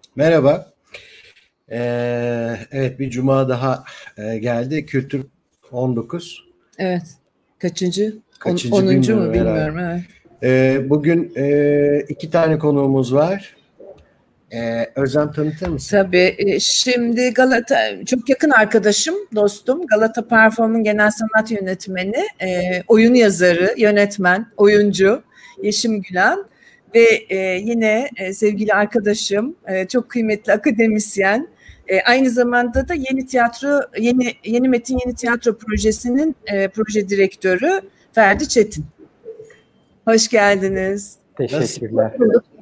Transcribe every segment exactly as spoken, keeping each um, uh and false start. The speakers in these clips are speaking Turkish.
Merhaba. Ee, evet bir cuma daha e, geldi. Kültür on dokuz. Evet. Kaçıncı? On, Kaçıncı onuncu bilmiyorum mu herhalde. bilmiyorum. Evet. Ee, bugün e, iki tane konuğumuz var. Ee, Özlem tanıtır mısın? Tabii. e, Şimdi Galata çok yakın arkadaşım, dostum. Galata Perform'un genel sanat yönetmeni, e, oyun yazarı, yönetmen, oyuncu Yeşim Gülen ve e, yine e, sevgili arkadaşım, e, çok kıymetli akademisyen. E, aynı zamanda da Yeni Tiyatro, Yeni Yeni Metin Yeni Tiyatro Projesi'nin e, proje direktörü Ferdi Çetin. Hoş geldiniz. Teşekkürler.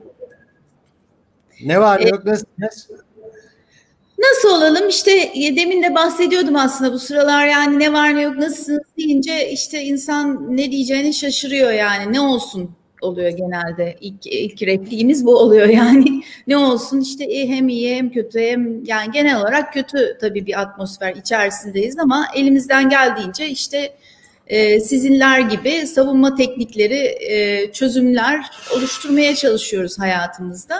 Ne var ne yok nasılsınız? Nasıl olalım? İşte demin de bahsediyordum aslında bu sıralar, yani ne var ne yok nasılsınız deyince işte insan ne diyeceğini şaşırıyor, yani ne olsun oluyor genelde. İlk, ilk repliğimiz bu oluyor yani. Ne olsun işte, hem iyi hem kötü, hem yani genel olarak kötü tabii bir atmosfer içerisindeyiz ama elimizden geldiğince işte e, sizinler gibi savunma teknikleri, e, çözümler oluşturmaya çalışıyoruz hayatımızda.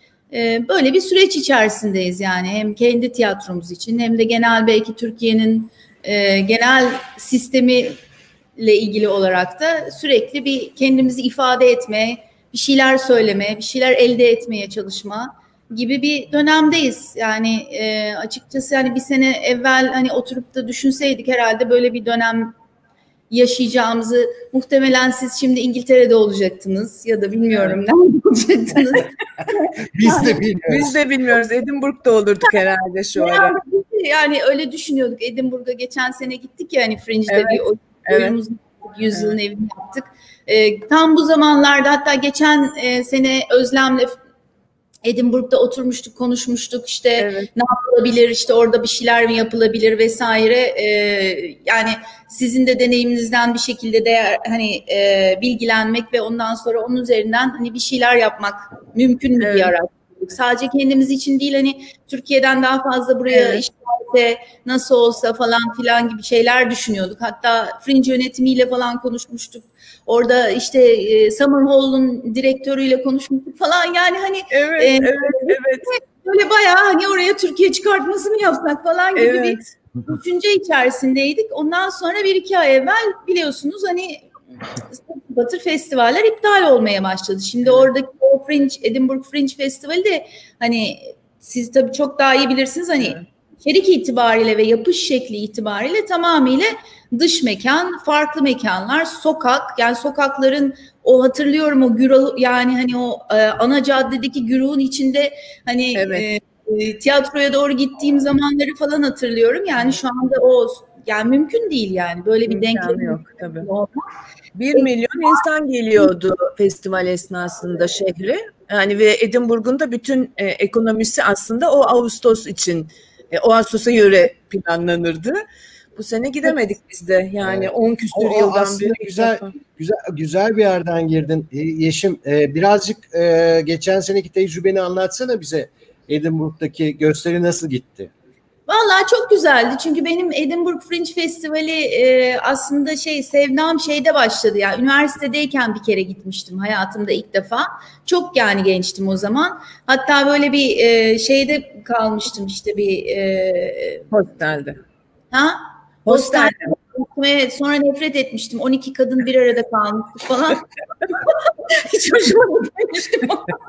Böyle bir süreç içerisindeyiz yani, hem kendi tiyatromuz için hem de genel belki Türkiye'nin e, genel sistemiyle ilgili olarak da sürekli bir kendimizi ifade etme, bir şeyler söyleme, bir şeyler elde etmeye çalışma gibi bir dönemdeyiz. Yani e, açıkçası yani bir sene evvel hani oturup da düşünseydik herhalde böyle bir dönem yaşayacağımızı, muhtemelen siz şimdi İngiltere'de olacaktınız ya da bilmiyorum nerede olacaktınız. Biz de bilmiyoruz. Biz de bilmiyoruz. Edinburgh'da olurduk herhalde şu ara. Yani, yani öyle düşünüyorduk. Edinburgh'a geçen sene gittik ya, hani Fringe'de evet, bir oyunumuz evet. yüzyılın evet. evini yaptık. Ee, tam bu zamanlarda, hatta geçen e, sene Özlem'le Edinburgh'da oturmuştuk, konuşmuştuk işte evet. Ne yapılabilir, işte orada bir şeyler mi yapılabilir vesaire. Ee, yani sizin de deneyiminizden bir şekilde değer, hani e, bilgilenmek ve ondan sonra onun üzerinden hani bir şeyler yapmak mümkün mü evet. diye araştırdık. Sadece kendimiz için değil, hani Türkiye'den daha fazla buraya evet. işte nasıl olsa falan filan gibi şeyler düşünüyorduk. Hatta Fringe yönetimiyle falan konuşmuştuk. Orada işte e, Summer Hall'un direktörüyle konuşmuştuk falan, yani hani evet, e, evet, evet. böyle bayağı hani oraya Türkiye çıkartması mı yapsak falan gibi evet. bir düşünce içerisindeydik. Ondan sonra bir iki ay evvel biliyorsunuz hani Batır festivaller iptal olmaya başladı. Şimdi evet. oradaki o Fringe, Edinburgh Fringe Festivali de hani siz tabii çok daha iyi bilirsiniz, hani evet. içerik itibariyle ve yapış şekli itibariyle tamamıyla dış mekan, farklı mekanlar, sokak, yani sokakların o, hatırlıyorum o güruh, yani hani o e, ana caddedeki güruhun içinde hani evet. e, tiyatroya doğru gittiğim zamanları falan hatırlıyorum. Yani şu anda o yani mümkün değil, yani böyle bir denklem yok tabii. Bir milyon insan geliyordu festival esnasında şehre. Yani ve Edinburgh'un da bütün e, ekonomisi aslında o Ağustos için, e, o Ağustos'a göre planlanırdı. Bu sene gidemedik biz de. Yani on evet. küsur o, o yıldan beri. Güzel, güzel, güzel bir yerden girdin Yeşim. E, birazcık e, geçen seneki tecrübeni anlatsana bize. Edinburgh'daki gösteri nasıl gitti? Vallahi çok güzeldi, çünkü benim Edinburgh Fringe Festivali e, aslında şey sevdam şeyde başladı ya, yani üniversitedeyken bir kere gitmiştim hayatımda ilk defa, çok yani gençtim o zaman, hatta böyle bir e, şeyde kalmıştım işte bir e, hostelde. Ha? Hostelde. Ve sonra nefret etmiştim. on iki kadın bir arada kalmıştık falan. Hiç hoşuma gitmemiştim.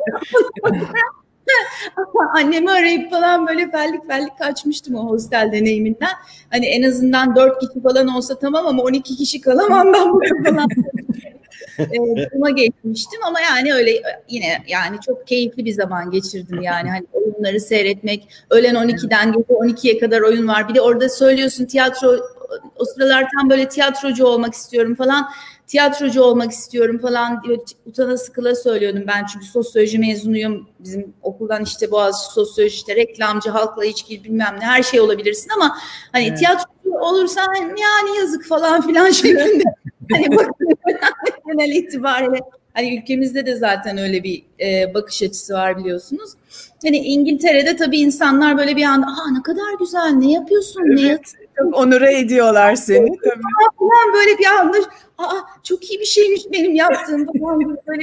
Annemi arayıp falan böyle fellik fellik kaçmıştım o hostel deneyiminden. Hani en azından dört kişi falan olsa tamam, ama on iki kişi kalamam ben burada falan. Duruma geçmiştim ama yani öyle yine yani çok keyifli bir zaman geçirdim yani, hani oyunları seyretmek, öğlen on ikiden gece on ikiye kadar oyun var, bir de orada söylüyorsun tiyatro, o sıralar tam böyle tiyatrocu olmak istiyorum falan, tiyatrocu olmak istiyorum falan diyor, utana sıkıla söylüyordum ben, çünkü sosyoloji mezunuyum, bizim okuldan işte Boğaziçi sosyoloji, işte reklamcı, halkla ilişki bilmem ne, her şey olabilirsin ama hani evet. tiyatrocu olursan yani yazık falan filan şeklinde hani bakın genel itibariyle hani ülkemizde de zaten öyle bir e, bakış açısı var biliyorsunuz. Hani İngiltere'de tabii insanlar böyle bir anda aa ne kadar güzel, ne yapıyorsun, evet, ne yapıyorsun? Çok onure ediyorlar seni tabii. Falan böyle bir anda aa çok iyi bir şeymiş benim yaptığım falan, böyle bir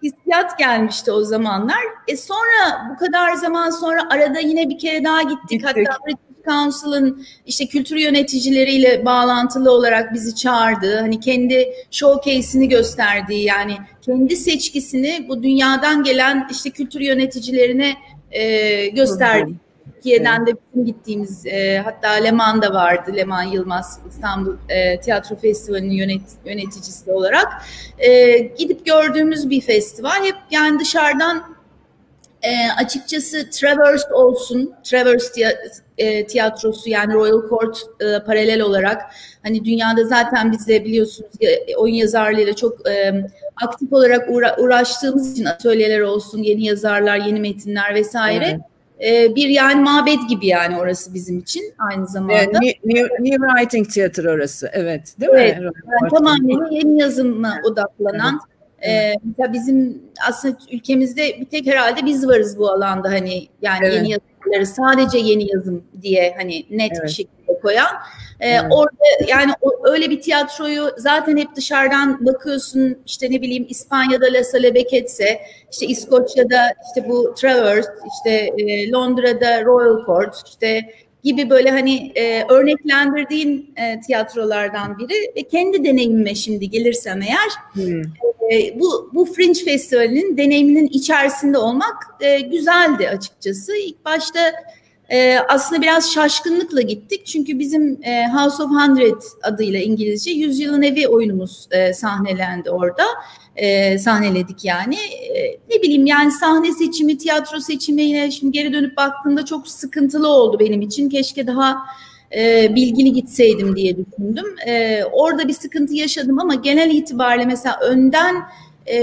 hissiyat gelmişti o zamanlar. E sonra bu kadar zaman sonra arada yine bir kere daha gittik. gittik. Hatta British Council'ın işte kültür yöneticileriyle bağlantılı olarak bizi çağırdı. Hani kendi showcase'ini gösterdiği, yani kendi seçkisini bu dünyadan gelen işte kültür yöneticilerine e, gösterdi. Türkiye'den evet. de bizim gittiğimiz, e, hatta Leman da vardı. Leman Yılmaz, İstanbul e, Tiyatro Festivali'nin yönet, yöneticisi olarak. E, gidip gördüğümüz bir festival. Hep yani dışarıdan e, açıkçası Traverse olsun, Traverse e, tiyatrosu, yani Royal Court e, paralel olarak, hani dünyada zaten biz de biliyorsunuz e, oyun yazarlığıyla çok e, aktif olarak uğra uğraştığımız için atölyeler olsun, yeni yazarlar, yeni metinler vesaire. Evet. Bir yani mabed gibi yani orası bizim için aynı zamanda. Evet, new, new, new Writing Theater orası, evet, değil evet, mi? Yani tamamen yeni yazıma odaklanan. Evet. Ee, mesela bizim aslında ülkemizde bir tek herhalde biz varız bu alanda, hani yani evet. yeni yazımları sadece yeni yazım diye hani net evet. bir şekilde koyan. Ee, evet. Orada yani o, öyle bir tiyatroyu zaten hep dışarıdan bakıyorsun, işte ne bileyim İspanya'da La Salle Becket'se, işte İskoçya'da işte bu Traverse, işte e, Londra'da Royal Court işte gibi böyle hani e, örneklendirdiğin e, tiyatrolardan biri ve kendi deneyimime şimdi gelirsem eğer hmm. e, bu bu Fringe Festivali'nin deneyiminin içerisinde olmak e, güzeldi açıkçası. İlk başta e, aslında biraz şaşkınlıkla gittik çünkü bizim e, House of Hundred adıyla İngilizce Yüzyılın Evi oyunumuz e, sahnelendi orada. E, sahneledik yani. E, ne bileyim yani sahne seçimi, tiyatro seçimi yine şimdi geri dönüp baktığımda çok sıkıntılı oldu benim için. Keşke daha e, bilgili gitseydim diye düşündüm. E, orada bir sıkıntı yaşadım ama genel itibariyle mesela önden e,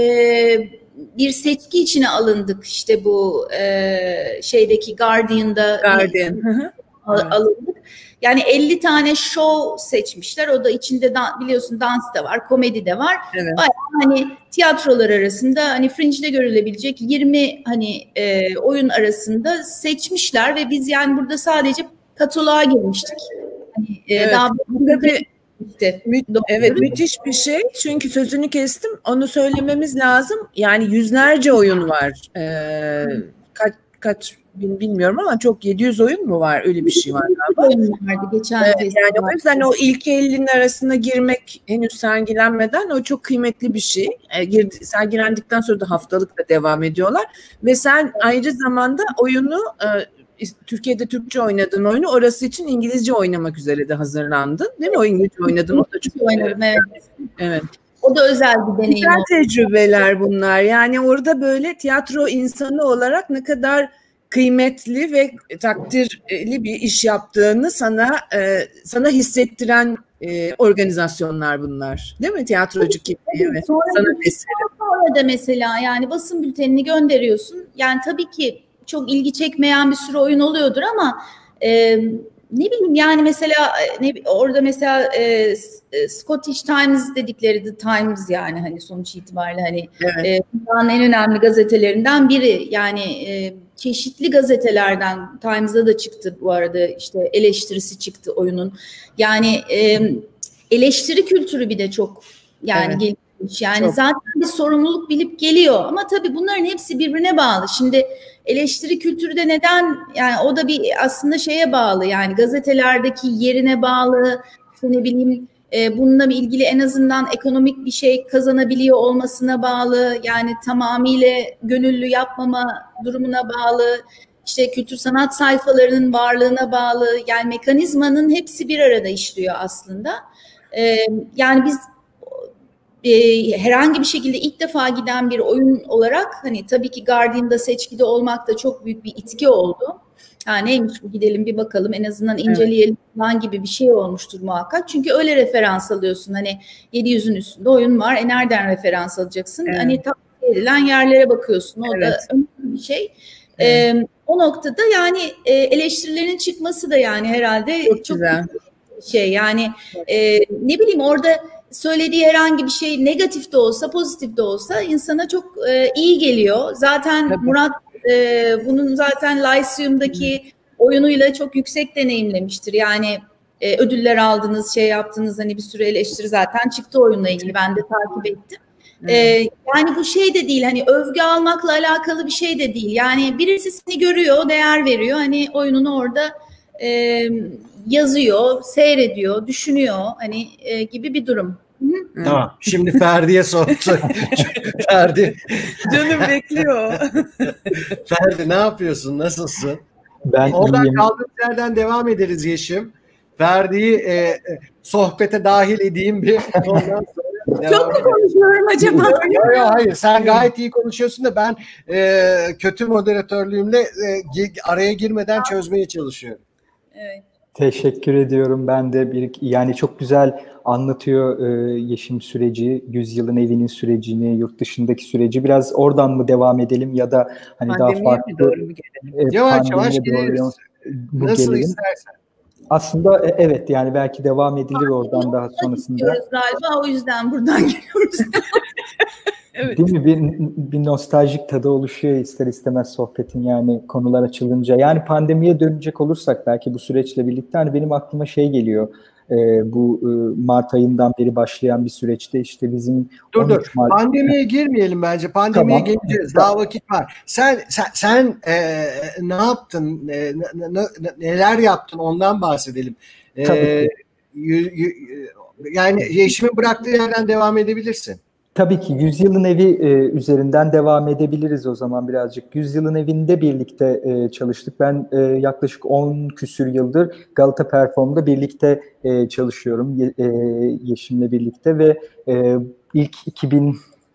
bir seçki içine alındık. İşte bu e, şeydeki Guardian'da Guardian. alındık. Yani elli tane show seçmişler. O da içinde dan, biliyorsun dans da var, komedi de var. Evet. Bayağı hani tiyatrolar arasında hani Fringe'de görülebilecek yirmi hani e, oyun arasında seçmişler ve biz yani burada sadece kataloğa girmiştik. Hani, e, evet. Daha tabii işte, mü evet müthiş bir şey. Çünkü sözünü kestim. Onu söylememiz lazım. Yani yüzlerce oyun var. Ee, kaç kaç bilmiyorum ama çok yedi yüz oyun mu var? Öyle bir şey var galiba. Oyun vardı geçen evet, yani o yüzden o ilk ellinin arasına girmek henüz sergilenmeden o çok kıymetli bir şey. E, girdi, sergilendikten sonra da haftalık da devam ediyorlar. Ve sen ayrı zamanda oyunu e, Türkiye'de Türkçe oynadığın oyunu orası için İngilizce oynamak üzere de hazırlandın. Değil mi? O İngilizce oynadın. O da çok oynadım, evet. Evet. O da özel bir deneyim. Güzel tecrübeler bunlar. Yani orada böyle tiyatro insanı olarak ne kadar kıymetli ve takdirli bir iş yaptığını sana e, sana hissettiren e, organizasyonlar bunlar. Değil mi? Tiyatrocu kimliği ve sanat eseri. Sonra da mesela yani basın bültenini gönderiyorsun. Yani tabii ki çok ilgi çekmeyen bir sürü oyun oluyordur ama e, ne bileyim yani mesela ne, orada mesela e, Scottish Times dedikleri The Times yani hani sonuç itibariyle hani evet. e, dünyanın en önemli gazetelerinden biri yani e, çeşitli gazetelerden Times'da da çıktı bu arada işte eleştirisi çıktı oyunun yani e, eleştiri kültürü bir de çok yani evet. gelişmiş yani çok. Zaten bir sorumluluk bilip geliyor ama tabii bunların hepsi birbirine bağlı. Şimdi eleştiri kültürü de neden yani o da bir aslında şeye bağlı yani gazetelerdeki yerine bağlı işte ne bileyim e, bununla ilgili en azından ekonomik bir şey kazanabiliyor olmasına bağlı yani tamamıyla gönüllü yapmama durumuna bağlı işte kültür sanat sayfalarının varlığına bağlı yani mekanizmanın hepsi bir arada işliyor aslında e, yani biz E, herhangi bir şekilde ilk defa giden bir oyun olarak hani tabii ki Guardian'da seçkide olmak da çok büyük bir itki oldu. Ha neymiş bu gidelim bir bakalım en azından inceleyelim falan evet. gibi bir şey olmuştur muhakkak. Çünkü öyle referans alıyorsun hani yedi yüzün üstünde oyun var. E nereden referans alacaksın? Evet. Hani tavsiye edilen yerlere bakıyorsun. O evet. da önemli bir şey. Evet. E, o noktada yani e, eleştirilerin çıkması da yani herhalde çok, çok güzel bir şey. Yani e, ne bileyim orada söylediği herhangi bir şey negatif de olsa pozitif de olsa insana çok e, iyi geliyor. Zaten Tabii. Murat e, bunun zaten Lyceum'daki hmm. oyunuyla çok yüksek deneyimlemiştir. Yani e, ödüller aldınız, şey yaptınız hani bir sürü eleştiri zaten çıktı oyunla ilgili. Ben de takip ettim. Ee, yani bu şey de değil, hani övgü almakla alakalı bir şey de değil. Yani birisi seni görüyor, değer veriyor. Hani oyununu orada e, yazıyor, seyrediyor, düşünüyor hani e, gibi bir durum. Hı. Tamam. Şimdi Ferdi'ye sorsak. Ferdi. Canım bekliyor. Ferdi ne yapıyorsun? Nasılsın? Ben Oradan iyiyim. kaldığımız yerden devam ederiz Yeşim. Ferdi'yi e, e, sohbete dahil edeyim bir. Ondan sonra Çok mu konuşuyorum acaba? Yok yok hayır, sen gayet iyi konuşuyorsun da ben e, kötü moderatörlüğümle e, araya girmeden çözmeye çalışıyorum. Evet. Teşekkür ediyorum. Ben de bir yani çok güzel anlatıyor e, Yeşim süreci, Yüzyılın Evi'nin sürecini, yurt dışındaki süreci. Biraz oradan mı devam edelim ya da hani Pandemiye daha farklı mi doğru mu gelelim? E, Yavaş yavaş pandemiye doğru gideriz. mu Nasıl gelelim? istersen. Aslında e, evet yani belki devam edilir oradan daha sonrasında. Galiba o yüzden buradan geliyoruz. Evet. Değil mi? Bir, bir nostaljik tadı oluşuyor ister istemez sohbetin yani konular açılınca. Yani pandemiye dönecek olursak belki bu süreçle birlikte hani benim aklıma şey geliyor. E, bu e, Mart ayından beri başlayan bir süreçte işte bizim Dur dur. Mart... Pandemiye girmeyelim bence. Pandemiye Tamam. geleceğiz. Daha vakit var. Sen sen, sen e, ne yaptın? E, ne, ne, neler yaptın? Ondan bahsedelim. E, Tabii ki. Y, y, yani Yeşim'in bıraktığı yerden devam edebilirsin. Tabii ki Yüzyılın Evi e, üzerinden devam edebiliriz o zaman birazcık. Yüzyılın Evi'nde birlikte e, çalıştık. Ben e, yaklaşık on küsür yıldır Galata Perform'da birlikte e, çalışıyorum Ye, e, Yeşim'le birlikte ve e, ilk iki bin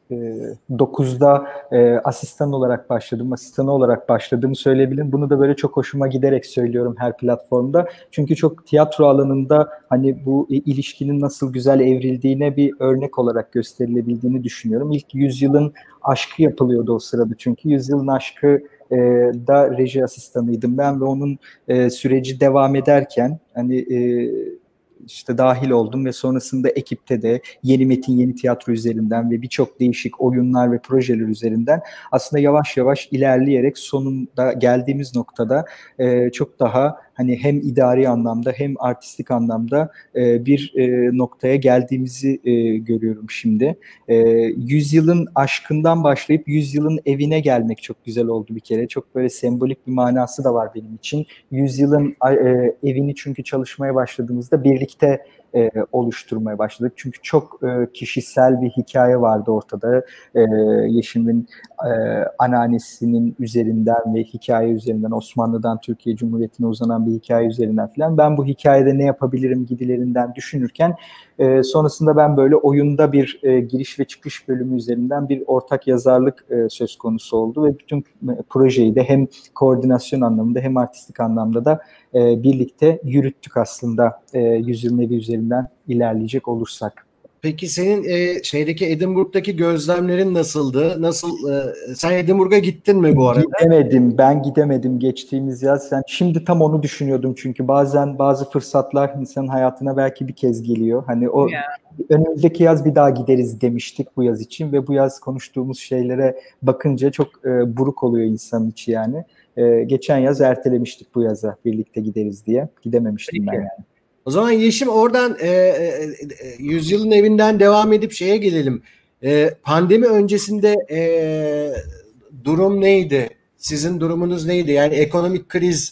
dokuzda e, asistan olarak başladım, asistanı olarak başladığımı söyleyebilirim. Bunu da böyle çok hoşuma giderek söylüyorum her platformda. Çünkü çok tiyatro alanında hani bu ilişkinin nasıl güzel evrildiğine bir örnek olarak gösterilebildiğini düşünüyorum. İlk Yüzyılın Aşkı yapılıyordu o sırada çünkü. Yüzyılın Aşkı e, da reji asistanıydım ben ve onun e, süreci devam ederken hani e, işte dahil oldum ve sonrasında ekipte de yeni metin, yeni tiyatro üzerinden ve birçok değişik oyunlar ve projeler üzerinden aslında yavaş yavaş ilerleyerek sonunda geldiğimiz noktada e, çok daha hani hem idari anlamda hem artistik anlamda e, bir e, noktaya geldiğimizi e, görüyorum şimdi. E, Yüzyılın Aşkından başlayıp Yüzyılın Evine gelmek çok güzel oldu bir kere. Çok böyle sembolik bir manası da var benim için. Yüzyılın e, Evini çünkü çalışmaya başladığımızda birlikte e, oluşturmaya başladık. Çünkü çok e, kişisel bir hikaye vardı ortada. E, Yeşim'in e, anneannesinin üzerinden ve hikaye üzerinden Osmanlı'dan Türkiye Cumhuriyeti'ne uzanan bir hikaye üzerinden falan. Ben bu hikayede ne yapabilirim gidilerinden düşünürken e, sonrasında ben böyle oyunda bir e, giriş ve çıkış bölümü üzerinden bir ortak yazarlık e, söz konusu oldu ve bütün projeyi de hem koordinasyon anlamında hem artistik anlamda da e, birlikte yürüttük aslında e, Yüzyılın Evi üzerinden ilerleyecek olursak. Peki senin e, şeydeki Edinburgh'daki gözlemlerin nasıldı? Nasıl e, sen Edinburgh'a gittin mi bu arada? Gidemedim. Ben gidemedim geçtiğimiz yaz. Sen şimdi tam onu düşünüyordum çünkü bazen bazı fırsatlar insanın hayatına belki bir kez geliyor. Hani o yeah. önümüzdeki yaz bir daha gideriz demiştik bu yaz için ve bu yaz konuştuğumuz şeylere bakınca çok e, buruk oluyor insanın içi yani. E, geçen yaz ertelemiştik bu yaza birlikte gideriz diye. Gidememiştim Peki. ben yani. O zaman Yeşim oradan e, e, Yüzyılın Evinden devam edip şeye gelelim. E, pandemi öncesinde e, durum neydi? Sizin durumunuz neydi? Yani ekonomik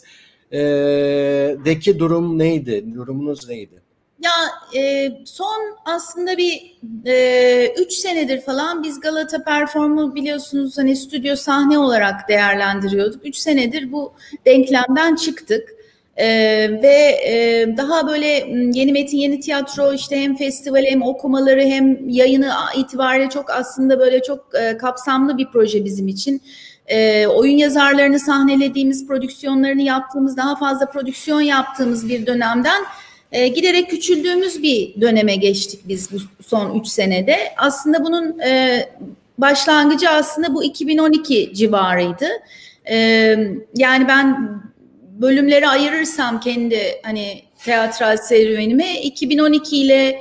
krizdeki e, durum neydi? Durumunuz neydi? Ya e, son aslında bir e, üç senedir falan biz Galata Perform'u biliyorsunuz hani stüdyo sahne olarak değerlendiriyorduk. Üç senedir bu denklemden çıktık. Ee, ve e, daha böyle yeni metin, yeni tiyatro işte hem festivali hem okumaları hem yayını itibariyle çok aslında böyle çok e, kapsamlı bir proje bizim için. E, oyun yazarlarını sahnelediğimiz, prodüksiyonlarını yaptığımız, daha fazla prodüksiyon yaptığımız bir dönemden e, giderek küçüldüğümüz bir döneme geçtik biz bu son üç senede. Aslında bunun e, başlangıcı aslında bu iki bin on iki civarıydı. E, yani ben bölümleri ayırırsam kendi hani tiyatral serüvenime iki bin on iki ile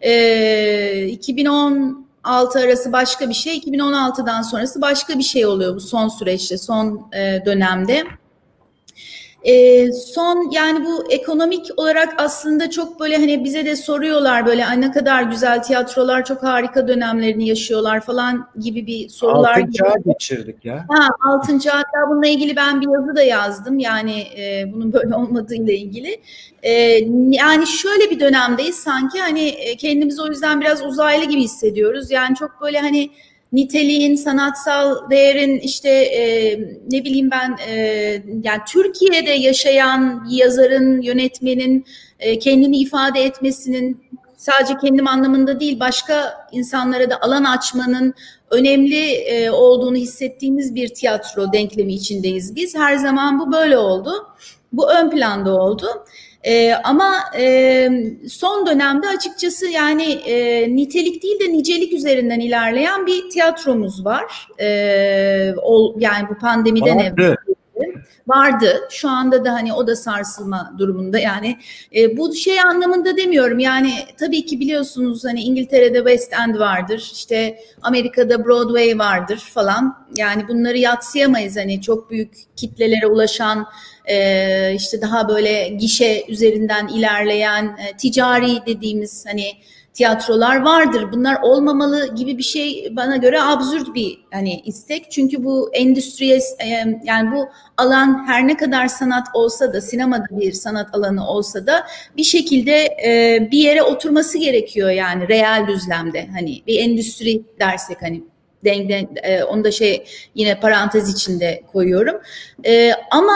e, iki bin on altı arası başka bir şey, iki bin on altıdan sonrası başka bir şey oluyor bu son süreçte, son e, dönemde. E, son yani bu ekonomik olarak aslında çok böyle hani bize de soruyorlar böyle ay ne kadar güzel tiyatrolar çok harika dönemlerini yaşıyorlar falan gibi bir sorular. Altın çağ geçirdik ya. Ha, altın çağ, hatta bununla ilgili ben bir yazı da yazdım yani e, bunun böyle olmadığıyla ilgili. E, yani şöyle bir dönemdeyiz sanki hani kendimizi o yüzden biraz uzaylı gibi hissediyoruz. Yani çok böyle hani niteliğin, sanatsal değerin işte e, ne bileyim ben e, yani Türkiye'de yaşayan yazarın, yönetmenin e, kendini ifade etmesinin sadece kendim anlamında değil başka insanlara da alan açmanın önemli e, olduğunu hissettiğimiz bir tiyatro denklemi içindeyiz biz. Her zaman bu böyle oldu. Bu ön planda oldu. Ee, ama e, son dönemde açıkçası yani e, nitelik değil de nicelik üzerinden ilerleyen bir tiyatromuz var. Ee, ol, yani bu pandemiden evvel vardı. Şu anda da hani o da sarsılma durumunda yani e, bu şey anlamında demiyorum yani tabii ki biliyorsunuz hani İngiltere'de West End vardır, işte Amerika'da Broadway vardır falan, yani bunları yadsıyamayız hani çok büyük kitlelere ulaşan e, işte daha böyle gişe üzerinden ilerleyen e, ticari dediğimiz hani tiyatrolar vardır. Bunlar olmamalı gibi bir şey bana göre absürt bir hani istek. Çünkü bu endüstriye yani bu alan her ne kadar sanat olsa da, sinemada bir sanat alanı olsa da bir şekilde e, bir yere oturması gerekiyor yani reel düzlemde. Hani bir endüstri dersek hani denk, denk, e, onu da şey yine parantez içinde koyuyorum. E, ama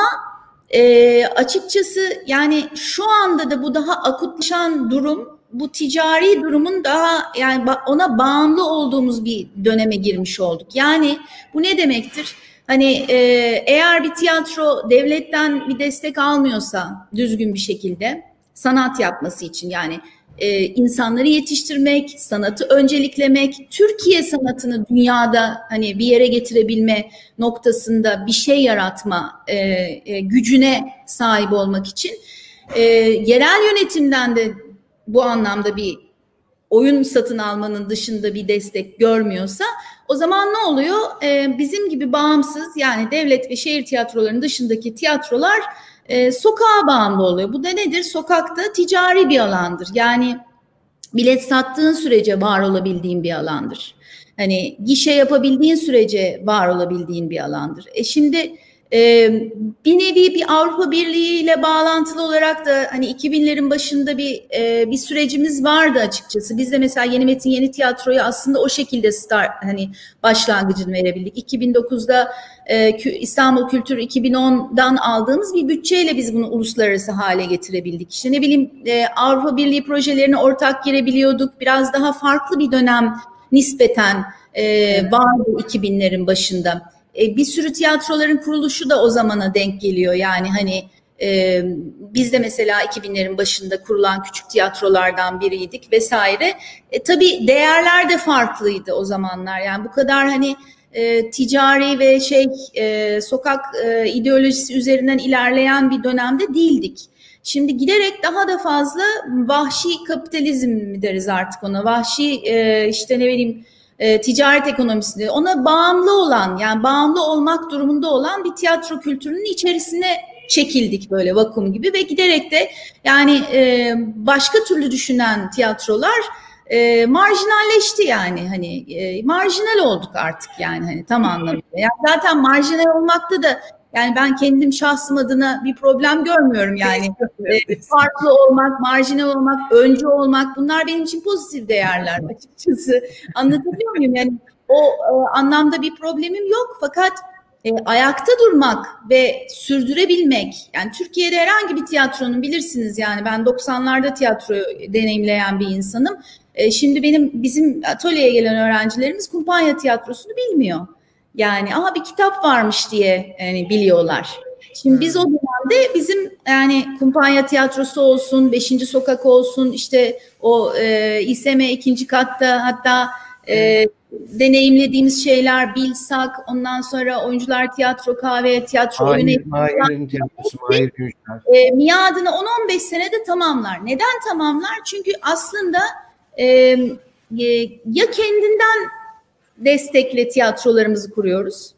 e, açıkçası yani şu anda da bu daha akutlaşan durum, bu ticari durumun daha yani ona bağımlı olduğumuz bir döneme girmiş olduk. Yani bu ne demektir? Hani e, eğer bir tiyatro devletten bir destek almıyorsa düzgün bir şekilde sanat yapması için, yani e, insanları yetiştirmek, sanatı önceliklemek, Türkiye sanatını dünyada hani bir yere getirebilme noktasında bir şey yaratma e, e, gücüne sahip olmak için e, yerel yönetimden de bu anlamda bir oyun satın almanın dışında bir destek görmüyorsa o zaman ne oluyor? Ee, bizim gibi bağımsız yani devlet ve şehir tiyatrolarının dışındaki tiyatrolar e, sokağa bağımlı oluyor. Bu da nedir? Sokakta ticari bir alandır. Yani bilet sattığın sürece var olabildiğin bir alandır. Hani gişe yapabildiğin sürece var olabildiğin bir alandır. E şimdi Ee, bir nevi bir Avrupa Birliği ile bağlantılı olarak da hani iki binlerin başında bir e, bir sürecimiz vardı açıkçası. Biz de mesela Yeni Metin Yeni Tiyatro'yu aslında o şekilde start hani başlangıcını verebildik. iki bin dokuzda e, İstanbul Kültür iki bin ondan aldığımız bir bütçeyle biz bunu uluslararası hale getirebildik. İşte ne bileyim e, Avrupa Birliği projelerine ortak girebiliyorduk. Biraz daha farklı bir dönem nispeten e, vardı iki binlerin başında. Bir sürü tiyatroların kuruluşu da o zamana denk geliyor. Yani hani e, biz de mesela iki binlerin başında kurulan küçük tiyatrolardan biriydik vesaire. E, tabii değerler de farklıydı o zamanlar. Yani bu kadar hani e, ticari ve şey e, sokak e, ideolojisi üzerinden ilerleyen bir dönemde değildik. Şimdi giderek daha da fazla vahşi kapitalizm mi deriz artık ona? Vahşi e, işte ne bileyim E, ticaret ekonomisinde ona bağımlı olan, yani bağımlı olmak durumunda olan bir tiyatro kültürünün içerisine çekildik böyle vakum gibi ve giderek de yani e, başka türlü düşünen tiyatrolar e, marjinalleşti yani hani e, marjinal olduk artık yani hani tam anlamıyla. Yani zaten marjinal olmakta da yani ben kendim şahsım adına bir problem görmüyorum yani. e, farklı olmak, marjinal olmak, öncü olmak, bunlar benim için pozitif değerler açıkçası. Anlatabiliyor muyum? Yani o e, anlamda bir problemim yok, fakat e, ayakta durmak ve sürdürebilmek, yani Türkiye'de herhangi bir tiyatronun, bilirsiniz yani ben doksanlarda tiyatro deneyimleyen bir insanım. E, şimdi benim bizim atölyeye gelen öğrencilerimiz kumpanya tiyatrosunu bilmiyor. Yani aha bir kitap varmış diye yani biliyorlar. Şimdi biz o dönemde bizim yani kumpanya tiyatrosu olsun, Beşinci Sokak olsun, işte o e, İ S M ikinci katta hatta e, deneyimlediğimiz şeyler, Bilsak, ondan sonra Oyuncular Tiyatro Kahve, tiyatro oyunu. Mahir'in tiyatrosu, Mahir Gümüşler. E, miadını on on beş senede tamamlar. Neden tamamlar? Çünkü aslında e, e, ya kendinden destekle tiyatrolarımızı kuruyoruz.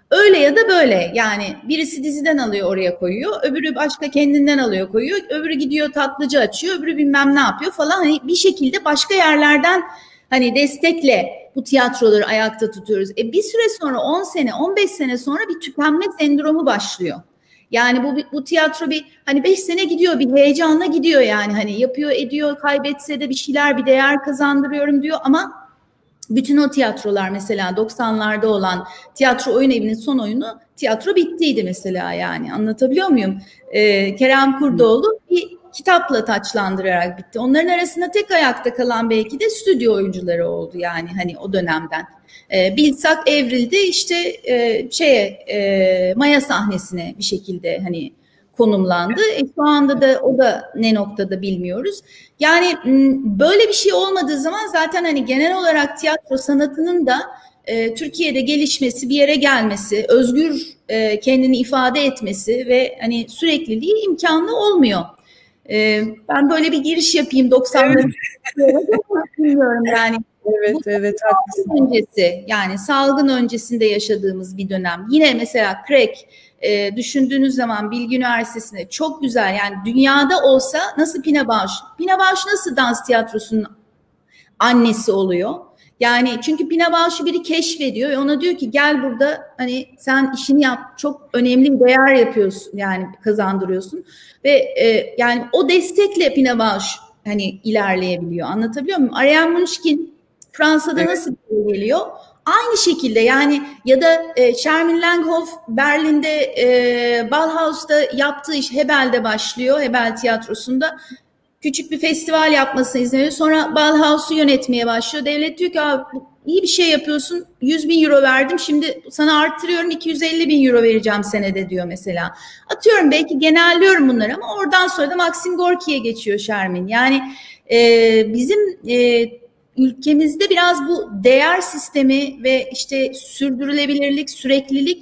Öyle ya da böyle, yani birisi diziden alıyor oraya koyuyor, öbürü başka kendinden alıyor koyuyor, öbürü gidiyor tatlıcı açıyor, öbürü bilmem ne yapıyor falan. Hani bir şekilde başka yerlerden hani destekle bu tiyatroları ayakta tutuyoruz. E bir süre sonra on sene on beş sene sonra bir tükenme sendromu başlıyor. Yani bu bu tiyatro bir hani beş sene gidiyor, bir heyecanla gidiyor, yani hani yapıyor ediyor, kaybetse de bir şeyler, bir değer kazandırıyorum diyor ama bütün o tiyatrolar, mesela doksanlarda olan tiyatro oyun evinin son oyunu tiyatro bittiydi mesela, yani anlatabiliyor muyum? Ee, Kerem Kurdoğlu bir kitapla taçlandırarak bitti. Onların arasında tek ayakta kalan belki de stüdyo oyuncuları oldu, yani hani o dönemden. Ee, Bilsak evrildi işte e, şeye e, Maya sahnesine bir şekilde hani konumlandı. E, şu anda da o da ne noktada bilmiyoruz. Yani böyle bir şey olmadığı zaman zaten hani genel olarak tiyatro sanatının da e, Türkiye'de gelişmesi, bir yere gelmesi, özgür e, kendini ifade etmesi ve hani sürekliliği imkanlı olmuyor. E, ben böyle bir giriş yapayım doksanların bilmiyorum yani. Evet, Bu evet, haklısın. Öncesi, yani salgın öncesinde yaşadığımız bir dönem. Yine mesela Craig e, düşündüğünüz zaman Bilgi Üniversitesi'nde çok güzel, yani dünyada olsa nasıl Pina Bausch, Pina Bausch nasıl dans tiyatrosunun annesi oluyor? Yani çünkü Pina Bausch'u biri keşfediyor ve ona diyor ki gel burada hani sen işini yap, çok önemli bir değer yapıyorsun, yani kazandırıyorsun ve e, yani o destekle Pina Bausch hani ilerleyebiliyor. Anlatabiliyor muyum? Ariane Munchkin Fransa'da evet. Nasıl geliyor? Aynı şekilde, yani ya da e, Shermin Langhoff Berlin'de e, Bauhaus'ta yaptığı iş Hebel'de başlıyor. Hebel tiyatrosunda küçük bir festival yapmasını izin veriyor. Sonra Bauhaus'u yönetmeye başlıyor. Devlet diyor ki iyi bir şey yapıyorsun, yüz bin euro verdim, şimdi sana arttırıyorum, iki yüz elli bin euro vereceğim senede diyor mesela. Atıyorum, belki genelliyorum bunları ama oradan sonra da Maxim Gorki'ye geçiyor Shermin. Yani e, bizim e, ülkemizde biraz bu değer sistemi ve işte sürdürülebilirlik, süreklilik,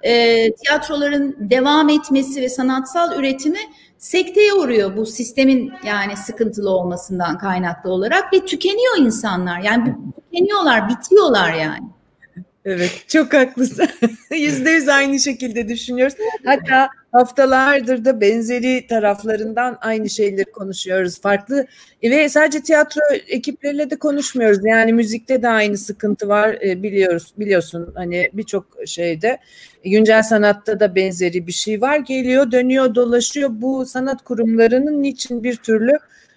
e, tiyatroların devam etmesi ve sanatsal üretimi sekteye uğruyor bu sistemin, yani sıkıntılı olmasından kaynaklı olarak ve tükeniyor insanlar. Yani tükeniyorlar, bitiyorlar yani. Evet, çok haklısın. Yüzde yüz aynı şekilde düşünüyoruz. Hatta haftalardır da benzeri taraflarından aynı şeyleri konuşuyoruz. Farklı ve sadece tiyatro ekipleriyle de konuşmuyoruz. Yani müzikte de aynı sıkıntı var, biliyoruz. Biliyorsun hani birçok şeyde, güncel sanatta da benzeri bir şey var. Geliyor, dönüyor, dolaşıyor. Bu sanat kurumlarının niçin bir türlü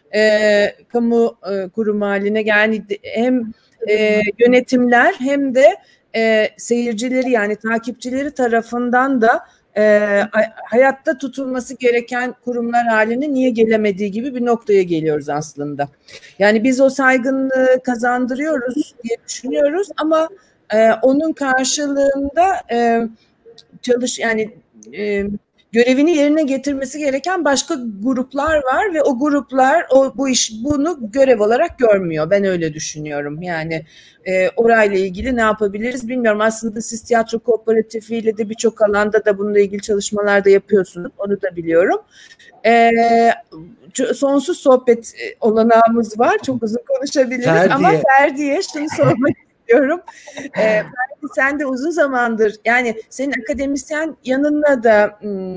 e, kamu e, kurumu haline, yani hem e, yönetimler hem de E, seyircileri, yani takipçileri tarafından da e, hayatta tutulması gereken kurumlar haline niye gelemediği gibi bir noktaya geliyoruz aslında. Yani biz o saygınlığı kazandırıyoruz diye düşünüyoruz ama e, onun karşılığında e, çalış yani e, görevini yerine getirmesi gereken başka gruplar var ve o gruplar o bu iş bunu görev olarak görmüyor. Ben öyle düşünüyorum. Yani e, orayla ilgili ne yapabiliriz bilmiyorum. Aslında siz tiyatro kooperatifiyle de birçok alanda da bununla ilgili çalışmalar da yapıyorsunuz. Onu da biliyorum. E, sonsuz sohbet olanağımız var. Çok uzun konuşabiliriz Ferdiye. Ama Ferdi'ye şunu sormak istiyorum. E, Ferdi, sen de uzun zamandır, yani senin akademisyen yanına da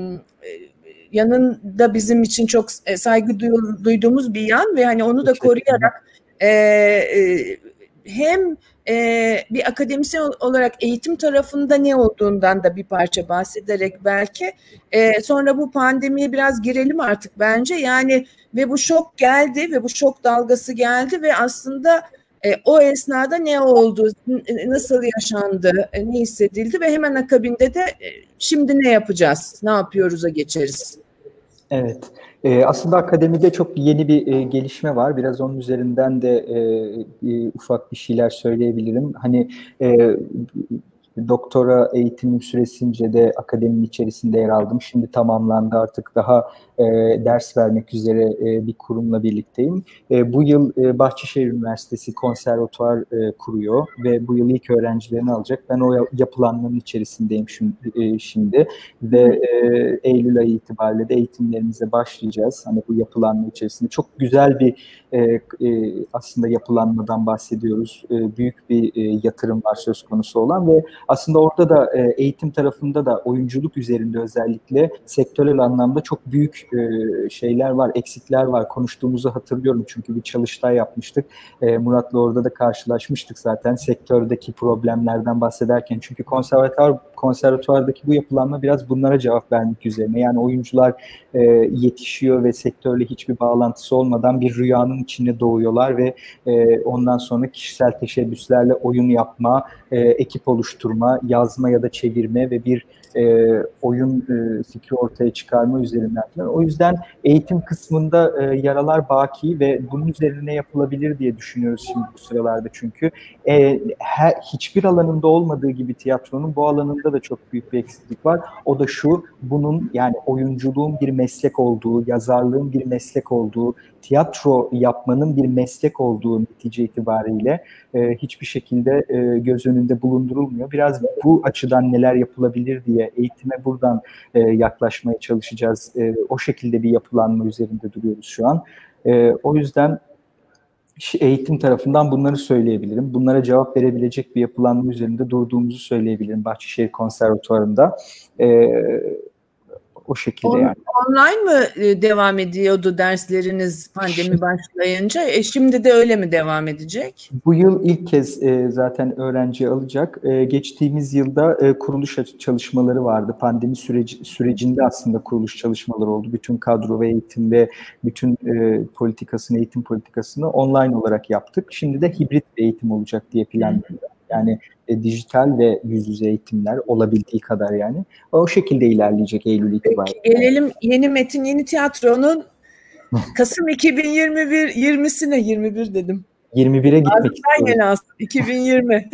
yanında bizim için çok saygı duyduğumuz bir yan ve hani onu da koruyarak e, e, hem e, bir akademisyen olarak eğitim tarafında ne olduğundan da bir parça bahsederek belki e, sonra bu pandemiye biraz girelim artık bence, yani ve bu şok geldi ve bu şok dalgası geldi ve aslında E, o esnada ne oldu, nasıl yaşandı, e, ne hissedildi ve hemen akabinde de e, şimdi ne yapacağız, ne yapıyoruz'a geçeriz. Evet, e, aslında akademide çok yeni bir e, gelişme var. Biraz onun üzerinden de e, e, ufak bir şeyler söyleyebilirim. Hani e, doktora eğitimim süresince de akademinin içerisinde yer aldım. Şimdi tamamlandı, artık daha e, ders vermek üzere e, bir kurumla birlikteyim. E, bu yıl e, Bahçeşehir Üniversitesi konservatuvar e, kuruyor ve bu yıl ilk öğrencilerini alacak. Ben o yapılanmanın içerisindeyim şimdi, e, şimdi. ve e, Eylül ayı itibariyle de eğitimlerimize başlayacağız. Hani bu yapılanma içerisinde çok güzel bir e, e, aslında yapılanmadan bahsediyoruz. E, büyük bir e, yatırım var söz konusu olan ve Aslında orada da e, eğitim tarafında da oyunculuk üzerinde özellikle sektörel anlamda çok büyük e, şeyler var, eksikler var. Konuştuğumuzu hatırlıyorum çünkü bir çalıştay yapmıştık. E, Murat'la orada da karşılaşmıştık zaten sektördeki problemlerden bahsederken. Çünkü konservatuar konservatuardaki bu yapılanma biraz bunlara cevap vermek üzerine. Yani oyuncular e, yetişiyor ve sektörle hiçbir bağlantısı olmadan bir rüyanın içine doğuyorlar ve e, ondan sonra kişisel teşebbüslerle oyun yapma, e, ekip oluşturma, yazma ya da çevirme ve bir e, oyun e, fikri ortaya çıkarma üzerinden falan. O yüzden eğitim kısmında e, yaralar baki ve bunun üzerine yapılabilir diye düşünüyoruz şimdi bu sıralarda çünkü. E, her, hiçbir alanında olmadığı gibi tiyatronun bu alanında da çok büyük bir eksiklik var. O da şu, bunun yani oyunculuğun bir meslek olduğu, yazarlığın bir meslek olduğu, tiyatro yapmanın bir meslek olduğu netice itibariyle e, hiçbir şekilde e, göz önünde bulundurulmuyor. Biraz bu açıdan neler yapılabilir diye eğitime buradan e, yaklaşmaya çalışacağız. E, o şekilde bir yapılanma üzerinde duruyoruz şu an. E, o yüzden eğitim tarafından bunları söyleyebilirim. Bunlara cevap verebilecek bir yapılanma üzerinde durduğumuzu söyleyebilirim Bahçeşehir Konservatuvarı'nda. E, o şekilde On, yani. Online mı devam ediyordu dersleriniz pandemi başlayınca? E şimdi de öyle mi devam edecek? Bu yıl ilk kez e, zaten öğrenci alacak. E, geçtiğimiz yılda e, kuruluş çalışmaları vardı. Pandemi süreci, sürecinde aslında kuruluş çalışmaları oldu. Bütün kadro ve eğitim ve bütün e, politikasını, eğitim politikasını online olarak yaptık. Şimdi de hibrit eğitim olacak diye planlıyoruz. Yani e, dijital ve yüz yüze eğitimler olabildiği kadar yani. O şekilde ilerleyecek Eylül itibariyle. Peki, gelelim Yeni Metin Yeni Tiyatro'nun Kasım iki bin yirmi bir yirmisine yirmi bir dedim. yirmi bire gitmek istiyoruz. Yine aslında iki bin yirmi.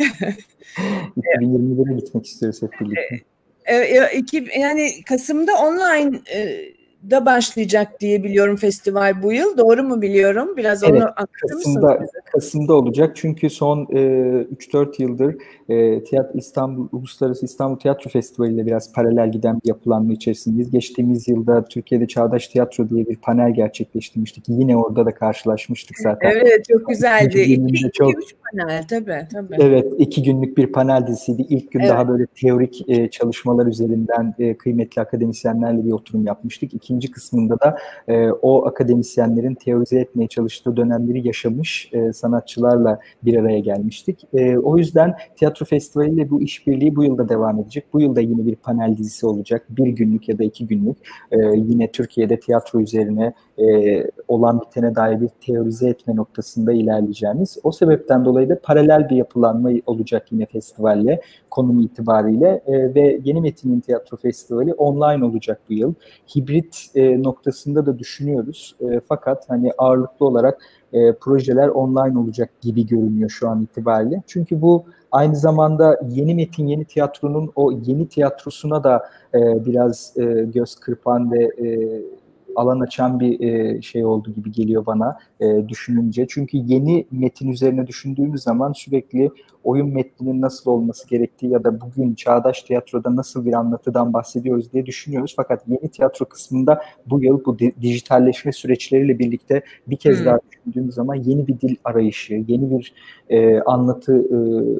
iki bin yirmi bire gitmek istiyoruz hep birlikte. E, e, iki, yani Kasım'da online e, da başlayacak diye biliyorum festival bu yıl. Doğru mu biliyorum? Biraz evet, onu anlatır mısınız Kasım'da, bize? Kasım'da olacak çünkü son e, üç dört yıldır e, Tiyatro İstanbul Uluslararası İstanbul Tiyatro Festivali ile biraz paralel giden bir yapılanma içerisindeyiz. Geçtiğimiz yılda Türkiye'de Çağdaş Tiyatro diye bir panel gerçekleştirmiştik. Yine orada da karşılaşmıştık zaten. Evet, çok güzeldi. İki, iki, çok, üç panel tabii, tabii. Evet, iki günlük bir panel dizisiydi. İlk gün evet. daha böyle teorik e, çalışmalar üzerinden e, kıymetli akademisyenlerle bir oturum yapmıştık. İkinci kısmında da e, o akademisyenlerin teorize etmeye çalıştığı dönemleri yaşamış e, sanatçılarla bir araya gelmiştik. E, o yüzden tiyatro festivaliyle bu işbirliği bu yılda devam edecek. Bu yılda yine bir panel dizisi olacak. Bir günlük ya da iki günlük. E, yine Türkiye'de tiyatro üzerine e, olan bitene dair bir teorize etme noktasında ilerleyeceğimiz. O sebepten dolayı da paralel bir yapılanma olacak yine festivalle, konum itibariyle e, ve Yeni Metin'in Tiyatro Festivali online olacak bu yıl. Hibrit e, noktasında da düşünüyoruz. E, fakat hani ağırlıklı olarak e, projeler online olacak gibi görünüyor şu an itibariyle. Çünkü bu aynı zamanda Yeni Metin, Yeni Tiyatro'nun o yeni tiyatrosuna da e, biraz e, göz kırpan ve e, alan açan bir e, şey oldu gibi geliyor bana e, düşününce. Çünkü yeni metin üzerine düşündüğümüz zaman sürekli oyun metninin nasıl olması gerektiği ya da bugün çağdaş tiyatroda nasıl bir anlatıdan bahsediyoruz diye düşünüyoruz. Fakat yeni tiyatro kısmında bu yıl bu di- dijitalleşme süreçleriyle birlikte bir kez hmm. daha düşündüğümüz zaman yeni bir dil arayışı, yeni bir e, anlatı e,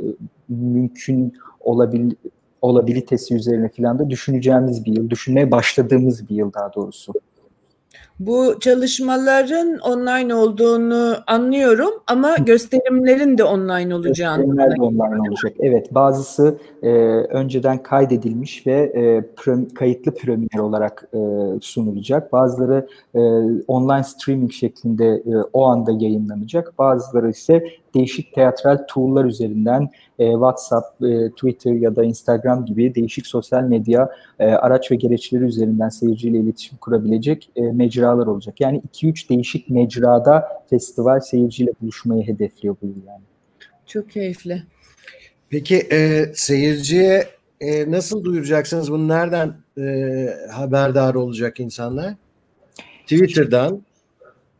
mümkün olabil olabilitesi üzerine falan da düşüneceğimiz bir yıl, düşünmeye başladığımız bir yıl daha doğrusu. Bu çalışmaların online olduğunu anlıyorum ama gösterimlerin de online olacağını. Gösterimler de online olacak. Evet, bazısı e, önceden kaydedilmiş ve e, pre, kayıtlı premier olarak e, sunulacak. Bazıları e, online streaming şeklinde e, o anda yayınlanacak. Bazıları ise değişik teatral tool'lar üzerinden e, WhatsApp, e, Twitter ya da Instagram gibi değişik sosyal medya e, araç ve gereçleri üzerinden seyirciyle iletişim kurabilecek e, mecralar olacak. Yani iki üç değişik mecrada festival seyirciyle buluşmayı hedefliyor bu yıl yani. Çok keyifli. Peki e, seyirciye e, nasıl duyuracaksınız? Bunu nereden e, haberdar olacak insanlar? Twitter'dan.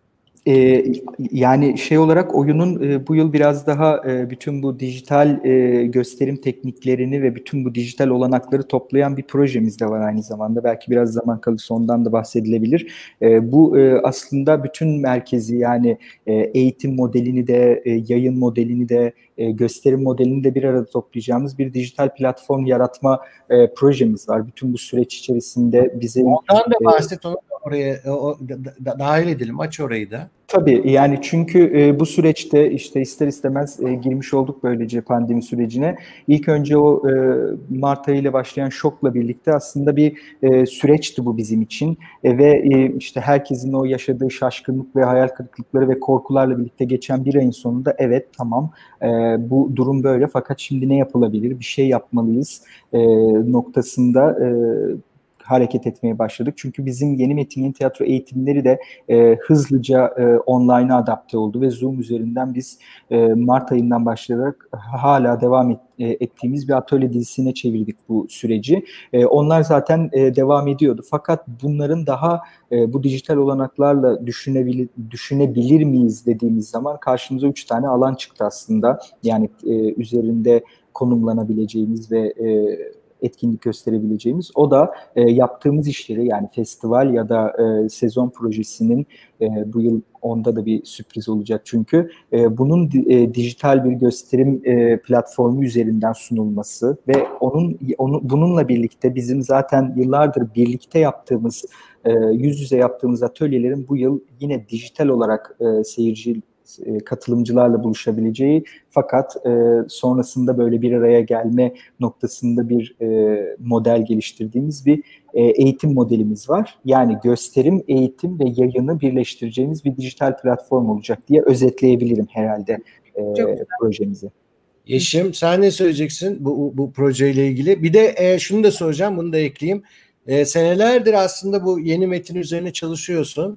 Ee, yani şey olarak oyunun e, bu yıl biraz daha e, bütün bu dijital e, gösterim tekniklerini ve bütün bu dijital olanakları toplayan bir projemiz de var aynı zamanda. Belki biraz zaman kalırsa ondan da bahsedilebilir. E, bu e, aslında bütün merkezi, yani e, eğitim modelini de, e, yayın modelini de, e, gösterim modelini de bir arada toplayacağımız bir dijital platform yaratma e, projemiz var. Bütün bu süreç içerisinde bize... Ondan da bahset, onu da oraya o, da, dahil edelim. Aç orayı da. Tabii, yani çünkü e, bu süreçte işte ister istemez e, girmiş olduk böylece pandemi sürecine. İlk önce o e, Mart ayıyla başlayan şokla birlikte aslında bir e, süreçti bu bizim için. E, ve e, işte herkesin o yaşadığı şaşkınlık ve hayal kırıklıkları ve korkularla birlikte geçen bir ayın sonunda evet tamam e, bu durum böyle, fakat şimdi ne yapılabilir, bir şey yapmalıyız e, noktasında e, hareket etmeye başladık. Çünkü bizim Yeni Metin Yeni Tiyatro eğitimleri de e, hızlıca e, online'a adapte oldu ve Zoom üzerinden biz e, Mart ayından başlayarak hala devam et, e, ettiğimiz bir atölye dizisine çevirdik bu süreci. E, onlar zaten e, devam ediyordu. Fakat bunların daha e, bu dijital olanaklarla düşünebilir, düşünebilir miyiz dediğimiz zaman karşımıza üç tane alan çıktı aslında. Yani e, üzerinde konumlanabileceğimiz ve e, etkinlik gösterebileceğimiz. O da e, yaptığımız işleri, yani festival ya da e, sezon projesinin e, bu yıl onda da bir sürpriz olacak çünkü e, bunun e, dijital bir gösterim e, platformu üzerinden sunulması ve onun onu, bununla birlikte bizim zaten yıllardır birlikte yaptığımız e, yüz yüze yaptığımız atölyelerin bu yıl yine dijital olarak e, seyirci katılımcılarla buluşabileceği, fakat e, sonrasında böyle bir araya gelme noktasında bir e, model geliştirdiğimiz bir e, eğitim modelimiz var. Yani gösterim, eğitim ve yayını birleştireceğimiz bir dijital platform olacak diye özetleyebilirim herhalde e, projemizi. Yeşim, sen ne söyleyeceksin bu, bu projeyle ilgili? Bir de e, şunu da soracağım, bunu da ekleyeyim. E, senelerdir aslında bu yeni metin üzerine çalışıyorsun.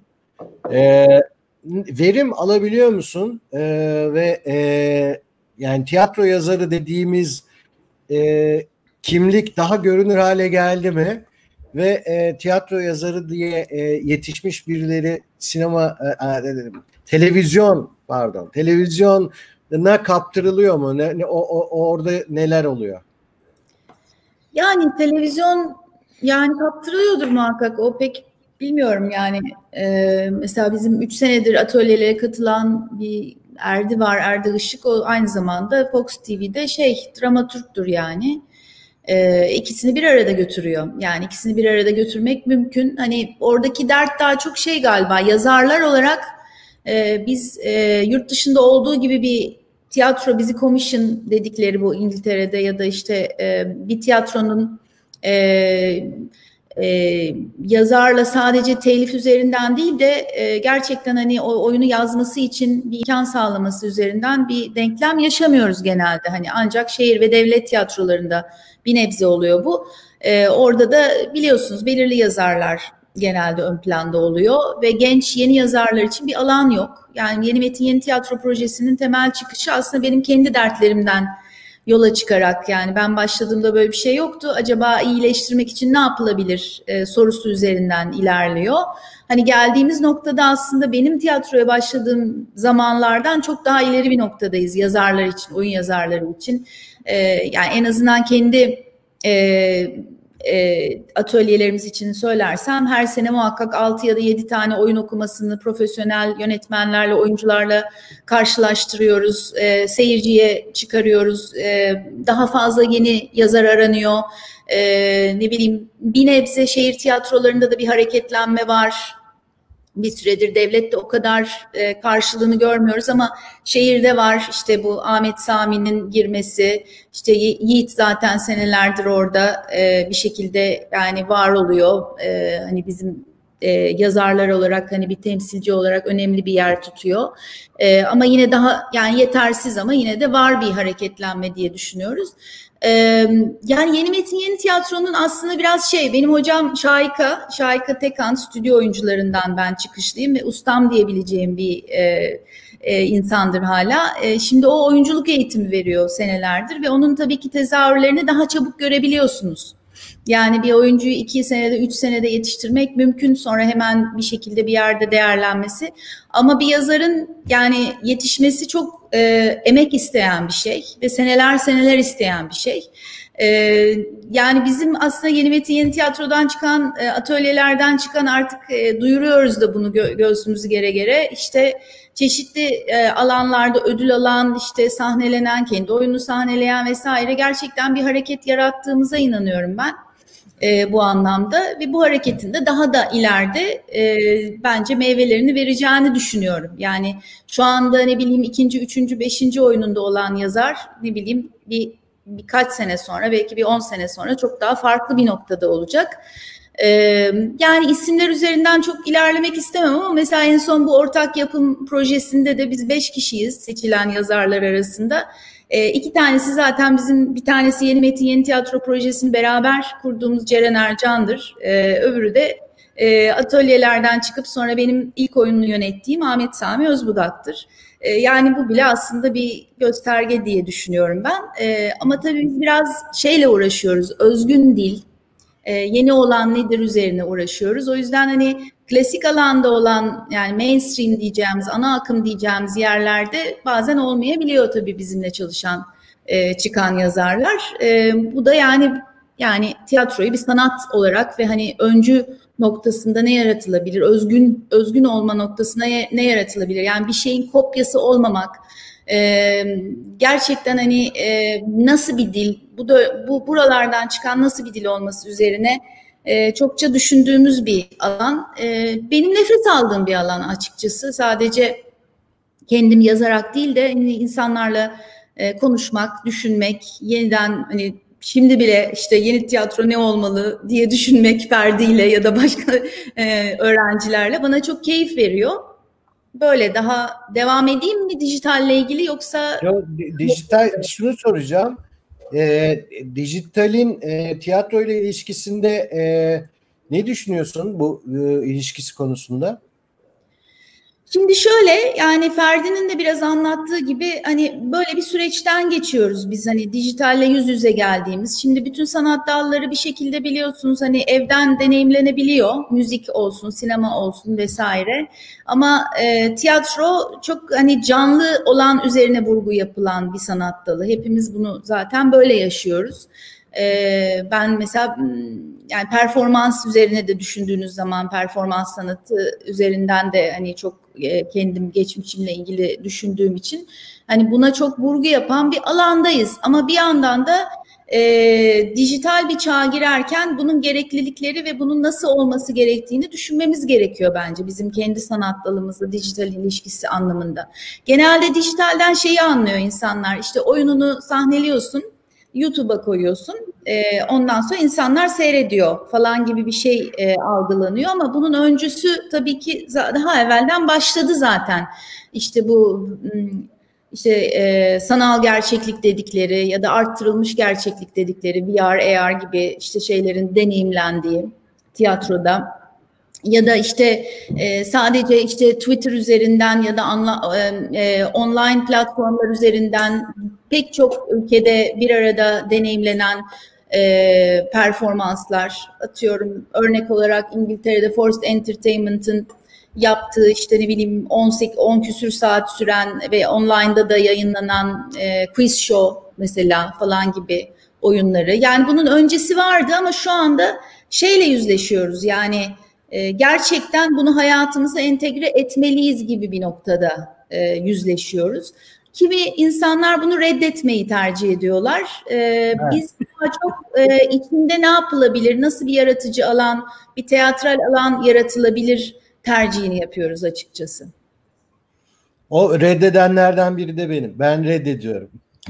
E, verim alabiliyor musun? E, ve e, yani tiyatro yazarı dediğimiz e, kimlik daha görünür hale geldi mi? Ve e, tiyatro yazarı diye e, yetişmiş birileri sinema, e, e, televizyon pardon, televizyona kaptırılıyor mu? Ne, ne, o, o, orada neler oluyor? Yani televizyon yani kaptırılıyordur muhakkak. O pek bilmiyorum yani. Ee, mesela bizim üç senedir atölyelere katılan bir Erdi var, Erdi Işık. O aynı zamanda Fox T V'de şey, dramaturgdur yani. Ee, ikisini bir arada götürüyor. Yani ikisini bir arada götürmek mümkün. Hani oradaki dert daha çok şey galiba, yazarlar olarak e, biz e, yurt dışında olduğu gibi bir tiyatro bizi commission dedikleri, bu İngiltere'de ya da işte e, bir tiyatronun e, e, yazarla sadece telif üzerinden değil de e, gerçekten hani o oyunu yazması için bir imkan sağlaması üzerinden bir denklem yaşamıyoruz genelde. Hani ancak şehir ve devlet tiyatrolarında bir nebze oluyor bu. E, orada da biliyorsunuz belirli yazarlar genelde ön planda oluyor ve genç yeni yazarlar için bir alan yok. Yani Yeni Metin Yeni Tiyatro projesinin temel çıkışı aslında benim kendi dertlerimden yola çıkarak, yani ben başladığımda böyle bir şey yoktu. Acaba iyileştirmek için ne yapılabilir e, sorusu üzerinden ilerliyor. Hani geldiğimiz noktada aslında benim tiyatroya başladığım zamanlardan çok daha ileri bir noktadayız yazarlar için, oyun yazarları için. E, yani en azından kendi e, E, atölyelerimiz için söylersem her sene muhakkak altı ya da yedi tane oyun okumasını profesyonel yönetmenlerle, oyuncularla karşılaştırıyoruz. E, seyirciye çıkarıyoruz. E, daha fazla yeni yazar aranıyor. E, ne bileyim, bir nebze şehir tiyatrolarında da bir hareketlenme var. Bir süredir devlette o kadar e, karşılığını görmüyoruz ama şehirde var. İşte bu Ahmet Sami'nin girmesi, işte Yiğit zaten senelerdir orada e, bir şekilde yani var oluyor. E, hani bizim e, yazarlar olarak hani bir temsilci olarak önemli bir yer tutuyor. E, ama yine daha yani yetersiz ama yine de var bir hareketlenme diye düşünüyoruz. Ee, yani Yeni Metin Yeni Tiyatro'nun aslında biraz şey, benim hocam Şahika, Şahika Tekan, stüdyo oyuncularından ben çıkışlıyım ve ustam diyebileceğim bir e, e, insandır hala. E, şimdi o oyunculuk eğitimi veriyor senelerdir ve onun tabii ki tezahürlerini daha çabuk görebiliyorsunuz. Yani bir oyuncuyu iki senede, üç senede yetiştirmek mümkün, sonra hemen bir şekilde bir yerde değerlenmesi. Ama bir yazarın yani yetişmesi çok e, emek isteyen bir şey ve seneler seneler isteyen bir şey. Ee, yani bizim aslında Yeni Metin Yeni Tiyatro'dan çıkan, e, atölyelerden çıkan artık e, duyuruyoruz da bunu gö- göğsümüzü gere gere. İşte çeşitli e, alanlarda ödül alan, işte sahnelenen, kendi oyunu sahneleyen vesaire gerçekten bir hareket yarattığımıza inanıyorum ben e, bu anlamda. Ve bu hareketin de daha da ileride e, bence meyvelerini vereceğini düşünüyorum. Yani şu anda ne bileyim ikinci, üçüncü, beşinci oyununda olan yazar ne bileyim bir birkaç sene sonra, belki bir on sene sonra çok daha farklı bir noktada olacak. Ee, yani isimler üzerinden çok ilerlemek istemem ama mesela en son bu ortak yapım projesinde de biz beş kişiyiz seçilen yazarlar arasında. Ee, iki tanesi zaten bizim, bir tanesi Yeni Metin Yeni Tiyatro projesini beraber kurduğumuz Ceren Ercan'dır. Ee, öbürü de e, atölyelerden çıkıp sonra benim ilk oyununu yönettiğim Ahmet Sami Özbudak'tır. Yani bu bile aslında bir gösterge diye düşünüyorum ben. Ee, ama tabii biz biraz şeyle uğraşıyoruz. Özgün dil, e, yeni olan nedir üzerine uğraşıyoruz. O yüzden hani klasik alanda olan, yani mainstream diyeceğimiz, ana akım diyeceğimiz yerlerde bazen olmayabiliyor tabii bizimle çalışan, e, çıkan yazarlar. E, bu da yani yani tiyatroyu bir sanat olarak ve hani öncü noktasında ne yaratılabilir? Özgün özgün olma noktasına ne yaratılabilir? Yani bir şeyin kopyası olmamak, e, gerçekten hani e, nasıl bir dil, bu da bu buralardan çıkan nasıl bir dil olması üzerine e, çokça düşündüğümüz bir alan. E, benim nefes aldığım bir alan açıkçası. Sadece kendim yazarak değil de hani insanlarla e, konuşmak, düşünmek, yeniden hani şimdi bile işte yeni tiyatro ne olmalı diye düşünmek Ferdi'yle ya da başka e, öğrencilerle bana çok keyif veriyor. Böyle daha devam edeyim mi dijitalle ilgili yoksa? Yo, dijital, şunu soracağım. E, dijitalin e, tiyatro ile ilişkisinde e, ne düşünüyorsun bu e, ilişkisi konusunda? Şimdi şöyle, yani Ferdi'nin de biraz anlattığı gibi hani böyle bir süreçten geçiyoruz biz, hani dijitalle yüz yüze geldiğimiz. Şimdi bütün sanat dalları bir şekilde biliyorsunuz hani evden deneyimlenebiliyor. Müzik olsun, sinema olsun vesaire. Ama e, tiyatro çok hani canlı olan, üzerine vurgu yapılan bir sanat dalı. Hepimiz bunu zaten böyle yaşıyoruz. Ee, ben mesela yani performans üzerine de düşündüğünüz zaman, performans sanatı üzerinden de hani çok e, kendim geçmişimle ilgili düşündüğüm için hani buna çok vurgu yapan bir alandayız. Ama bir yandan da e, dijital bir çağa girerken bunun gereklilikleri ve bunun nasıl olması gerektiğini düşünmemiz gerekiyor bence, bizim kendi sanat dalımızla dijital ilişkisi anlamında. Genelde dijitalden şeyi anlıyor insanlar, işte oyununu sahneliyorsun, YouTube'a koyuyorsun, e, ondan sonra insanlar seyrediyor falan gibi bir şey e, algılanıyor. Ama bunun öncüsü tabii ki daha evvelden başladı zaten. İşte bu işte e, sanal gerçeklik dedikleri ya da arttırılmış gerçeklik dedikleri V R, A R gibi işte şeylerin deneyimlendiği tiyatroda. Ya da işte e, sadece işte Twitter üzerinden ya da anla, e, e, online platformlar üzerinden pek çok ülkede bir arada deneyimlenen e, performanslar, atıyorum örnek olarak İngiltere'de Forced Entertainment'ın yaptığı işte ne bileyim on sekiz on küsür saat süren ve online'da da yayınlanan e, quiz show mesela falan gibi oyunları. Yani bunun öncesi vardı ama şu anda şeyle yüzleşiyoruz, yani e, gerçekten bunu hayatımıza entegre etmeliyiz gibi bir noktada e, yüzleşiyoruz. Kimi insanlar bunu reddetmeyi tercih ediyorlar. E, evet. Biz daha çok e, içinde ne yapılabilir, nasıl bir yaratıcı alan, bir teatral alan yaratılabilir tercihini yapıyoruz açıkçası. O reddedenlerden biri de benim. Ben reddediyorum.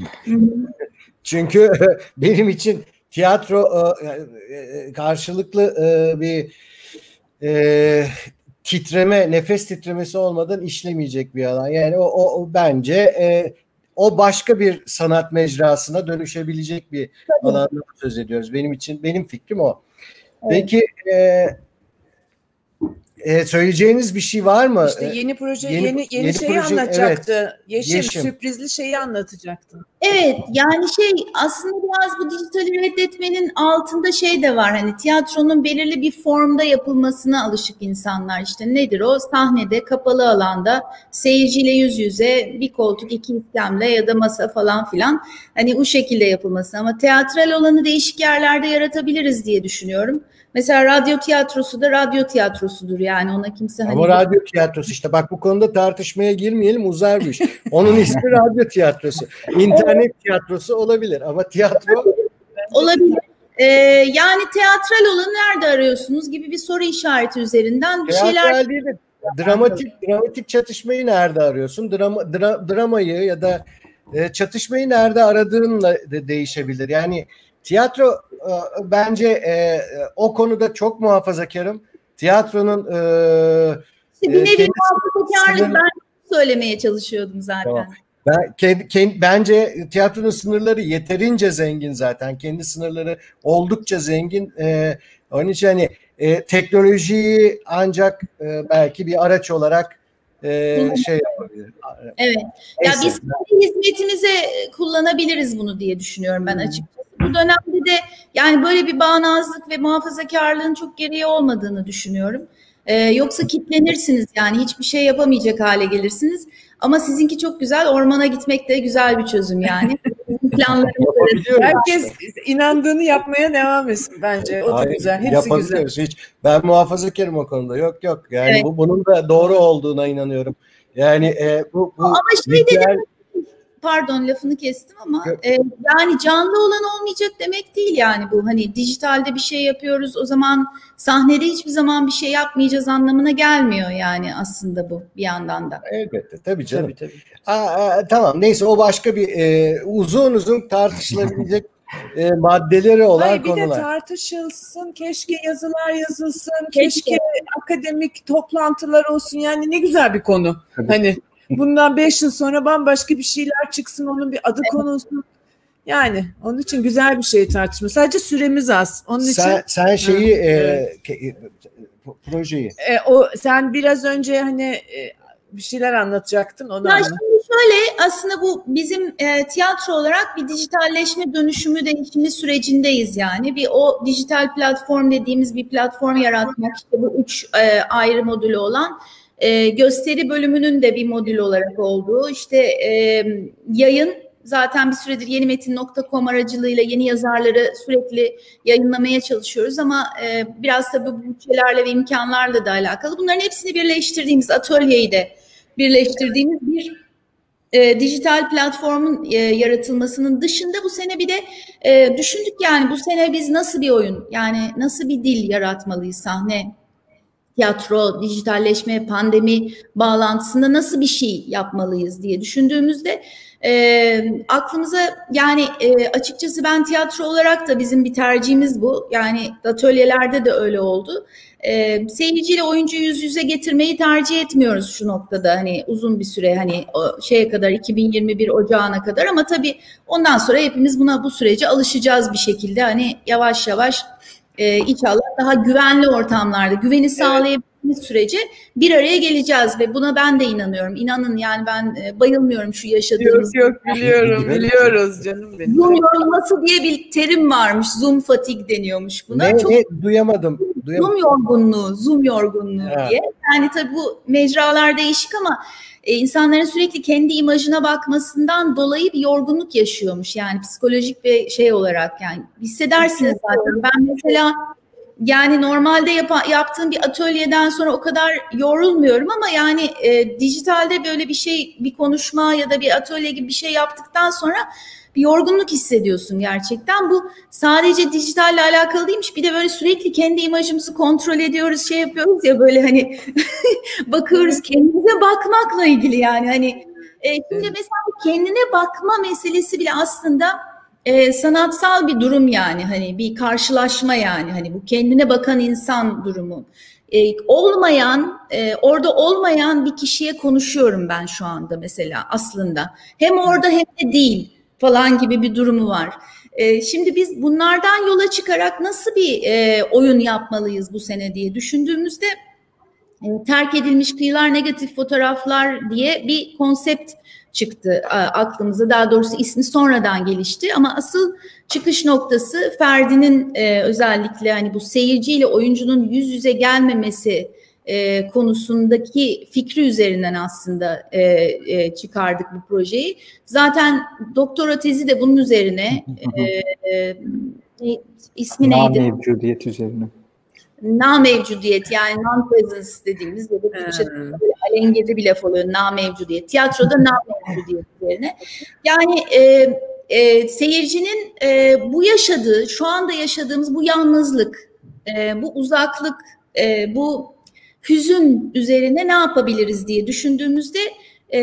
Çünkü benim için tiyatro karşılıklı bir e, titreme, nefes titremesi olmadan işlemeyecek bir alan. Yani o, o, o bence e, o başka bir sanat mecrasına dönüşebilecek bir alandan söz ediyoruz. Benim için, benim fikrim o. Evet. Peki e, e, söyleyeceğiniz bir şey var mı? İşte yeni proje, yeni yeni, yeni şeyi proje, anlatacaktı. Evet. Yeşim, Yeşim sürprizli şeyi anlatacaktı. Evet, yani şey aslında biraz bu dijitali reddetmenin altında şey de var, hani tiyatronun belirli bir formda yapılmasına alışık insanlar. İşte nedir o? Sahnede, kapalı alanda, seyirciyle yüz yüze, bir koltuk, iki iskemle ya da masa falan filan, hani o şekilde yapılması. Ama teatral olanı değişik yerlerde yaratabiliriz diye düşünüyorum. Mesela radyo tiyatrosu da radyo tiyatrosudur, yani ona kimse hani... Ama radyo tiyatrosu işte, bak bu konuda tartışmaya girmeyelim, uzar bu iş. Onun ismi radyo tiyatrosu. İnternet tiyatrosu olabilir ama tiyatro... Olabilir. Ee, yani teatral olanı nerede arıyorsunuz gibi bir soru işareti üzerinden bir teatral şeyler... değil de dramatik, dramatik çatışmayı nerede arıyorsun? Drama, dra, dramayı ya da e, çatışmayı nerede aradığınla de değişebilir. Yani tiyatro e, bence e, o konuda çok muhafazakarım. Tiyatronun e, İşte bir nevi e, muhafazakarlık, ben söylemeye çalışıyordum zaten. Tamam. Ben, kendi, kendi, bence tiyatronun sınırları yeterince zengin zaten. Kendi sınırları oldukça zengin. E, onun için hani e, teknolojiyi ancak e, belki bir araç olarak e, şey yapabilir. Evet. Neyse. Ya biz hizmetimize kullanabiliriz bunu diye düşünüyorum ben açıkçası. Bu dönemde de yani böyle bir bağnazlık ve muhafazakarlığın çok gereği olmadığını düşünüyorum. Ee, yoksa kitlenirsiniz, yani hiçbir şey yapamayacak hale gelirsiniz. Ama sizinki çok güzel, ormana gitmek de güzel bir çözüm yani. Herkes inandığını yapmaya devam etsin bence. O da Hayır, güzel. Hepsi güzel. Hiç. Ben muhafazakarım o konuda. Yok yok. Yani evet. bu bunun da doğru olduğuna inanıyorum. Yani e, bu, bu ama şey güzel... dedim, pardon lafını kestim ama e, yani canlı olan olmayacak demek değil yani bu. Hani dijitalde bir şey yapıyoruz, o zaman sahnede hiçbir zaman bir şey yapmayacağız anlamına gelmiyor yani aslında bu bir yandan da. Elbette tabii canım. Tabii, tabii. Aa, aa, tamam neyse, o başka bir e, uzun uzun tartışılabilecek e, maddeleri olan Hayır, bir konular. Bir de tartışılsın, keşke yazılar yazılsın, keşke, keşke akademik toplantılar olsun, yani ne güzel bir konu. Tabii. Hani bundan beş yıl sonra bambaşka bir şeyler çıksın, onun bir adı konulsun. Yani onun için güzel bir şey tartışma. Sadece süremiz az. Onun sen, için sen şeyi e, e, projeyi. E, o sen biraz önce hani e, bir şeyler anlatacaktın, onu anlat. Şimdi şöyle, aslında bu bizim e, tiyatro olarak bir dijitalleşme dönüşümü değişimi sürecindeyiz yani. Bir o dijital platform dediğimiz bir platform yaratmak, işte bu üç e, ayrı modülü olan. E, gösteri bölümünün de bir modül olarak olduğu, işte e, yayın, zaten bir süredir yenimetin nokta com aracılığıyla yeni yazarları sürekli yayınlamaya çalışıyoruz ama e, biraz tabii bu bütçelerle ve imkanlarla da alakalı. Bunların hepsini birleştirdiğimiz, atölyeyi de birleştirdiğimiz bir e, dijital platformun e, yaratılmasının dışında bu sene bir de e, düşündük yani bu sene biz nasıl bir oyun, yani nasıl bir dil yaratmalıyız sahne, tiyatro, dijitalleşme, pandemi bağlantısında nasıl bir şey yapmalıyız diye düşündüğümüzde e, aklımıza yani e, açıkçası ben tiyatro olarak da bizim bir tercihimiz bu. Yani atölyelerde de öyle oldu. E, seyirciyle oyuncuyu yüz yüze getirmeyi tercih etmiyoruz şu noktada, hani uzun bir süre, hani o şeye kadar iki bin yirmi bir Ocağı'na kadar, ama tabii ondan sonra hepimiz buna, bu sürece alışacağız bir şekilde, hani yavaş yavaş. Ee, inşallah daha güvenli ortamlarda, güveni sağlayabildiğimiz sürece bir araya geleceğiz ve buna ben de inanıyorum. İnanın yani ben e, bayılmıyorum şu yaşadığımız. Yok yok biliyorum, biliyoruz canım benim. Zoom yorulması diye bir terim varmış. Zoom fatigue deniyormuş buna. Ne, Çok, ne duyamadım. duyamadım. Zoom yorgunluğu, Zoom yorgunluğu ha. diye. Yani tabii bu mecralar değişik ama e, insanların sürekli kendi imajına bakmasından dolayı bir yorgunluk yaşıyormuş. Yani psikolojik ve şey olarak yani hissedersiniz zaten. Ben mesela yani normalde yap- yaptığım bir atölyeden sonra o kadar yorulmuyorum ama yani e, dijitalde böyle bir şey, bir konuşma ya da bir atölye gibi bir şey yaptıktan sonra bir yorgunluk hissediyorsun gerçekten. Bu sadece dijitalle alakalı değilmiş. Bir de böyle sürekli kendi imajımızı kontrol ediyoruz, şey yapıyoruz ya, böyle hani bakıyoruz, kendimize bakmakla ilgili yani. Hani e, şimdi mesela kendine bakma meselesi bile aslında e, sanatsal bir durum yani. Hani bir karşılaşma yani. Hani bu kendine bakan insan durumu. E, olmayan, e, orada olmayan bir kişiye konuşuyorum ben şu anda mesela aslında. Hem orada hem de değil falan gibi bir durumu var. Ee, şimdi biz bunlardan yola çıkarak nasıl bir e, oyun yapmalıyız bu sene diye düşündüğümüzde terk edilmiş kıyılar, negatif fotoğraflar diye bir konsept çıktı aklımıza. Daha doğrusu ismi sonradan gelişti ama asıl çıkış noktası Ferdi'nin e, özellikle hani bu seyirciyle oyuncunun yüz yüze gelmemesi e, konusundaki fikri üzerinden aslında e, e, çıkardık bu projeyi. Zaten doktora tezi de bunun üzerine. E, e, ismi neydi? Na-mevcudiyet üzerine. Na-mevcudiyet, yani non-presence dediğimiz ya da hmm. alengede bir laf oluyor, na-mevcudiyet. Tiyatroda na-mevcudiyet üzerine. Yani e, e, seyircinin e, bu yaşadığı, şu anda yaşadığımız bu yalnızlık, e, bu uzaklık, e, bu hüzün üzerine ne yapabiliriz diye düşündüğümüzde e,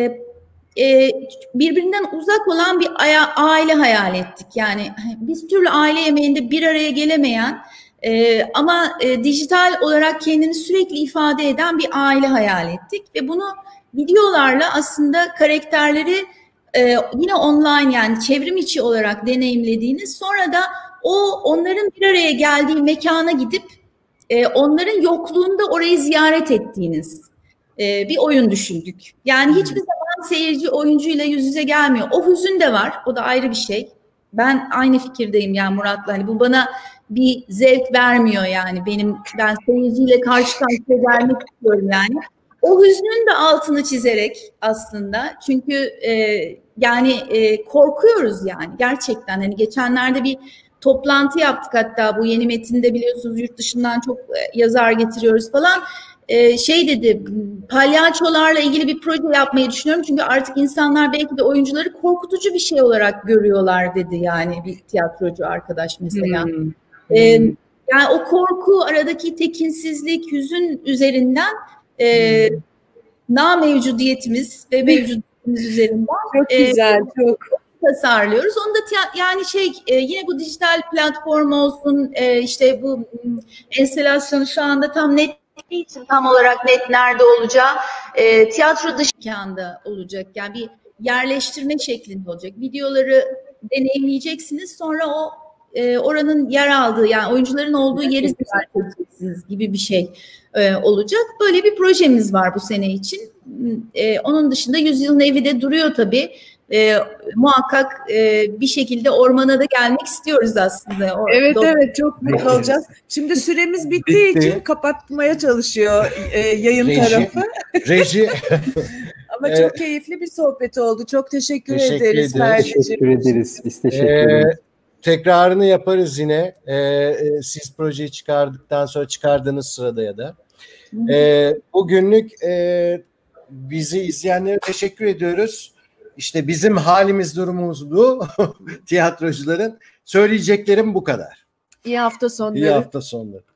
e, birbirinden uzak olan bir aile hayal ettik. Yani biz türlü aile yemeğinde bir araya gelemeyen Ee, ama e, dijital olarak kendini sürekli ifade eden bir aile hayal ettik ve bunu videolarla aslında karakterleri e, yine online, yani çevrim içi olarak deneyimlediğiniz, sonra da o onların bir araya geldiği mekana gidip e, onların yokluğunda orayı ziyaret ettiğiniz e, bir oyun düşündük. Yani hiçbir zaman seyirci oyuncuyla yüz yüze gelmiyor. O hüzün de var, o da ayrı bir şey. Ben aynı fikirdeyim yani Murat'la. Hani bu bana bir zevk vermiyor yani. Benim ben seyirciyle karşı karşıya gelmek istiyorum yani. O hüznün de altını çizerek aslında. Çünkü e, yani e, korkuyoruz yani gerçekten. Hani geçenlerde bir toplantı yaptık, hatta bu yeni metinde biliyorsunuz yurt dışından çok yazar getiriyoruz falan. Ee, şey dedi, palyaçolarla ilgili bir proje yapmayı düşünüyorum çünkü artık insanlar belki de oyuncuları korkutucu bir şey olarak görüyorlar dedi, yani bir tiyatrocu arkadaş mesela. Hmm. Ee, yani o korku, aradaki tekinsizlik, hüzün üzerinden e, hmm. na mevcudiyetimiz ve mevcudiyetimiz üzerinden çok güzel, e, çok tasarlıyoruz. Onu da yani şey e, yine bu dijital platform olsun, e, işte bu enstalasyonu şu anda tam net için tam olarak net nerede olacağı, e, tiyatro dışı mekanda olacak. Yani bir yerleştirme şeklinde olacak. Videoları deneyimleyeceksiniz, sonra o e, oranın yer aldığı, yani oyuncuların olduğu yeri ziyaret edeceksiniz gibi bir şey e, olacak. Böyle bir projemiz var bu sene için. E, onun dışında Yüzyılın Evi de duruyor tabii. E, muhakkak e, bir şekilde ormana da gelmek istiyoruz aslında. O, evet do- evet çok mutlu olacağız. Şimdi süremiz bittiği Bitti. için kapatmaya çalışıyor e, yayın Reji. tarafı. Reji. Ama çok evet. keyifli bir sohbet oldu. Çok teşekkür, teşekkür ederiz. ederiz. Teşekkür ederiz. Biz teşekkür ee, ederiz. Tekrarını yaparız yine. Ee, siz projeyi çıkardıktan sonra, çıkardığınız sırada ya da. Ee, bugünlük e, bizi izleyenlere teşekkür ediyoruz. İşte bizim halimiz, durumumuz bu. Tiyatrocuların söyleyeceklerim bu kadar. İyi hafta sonları. İyi hafta sonları.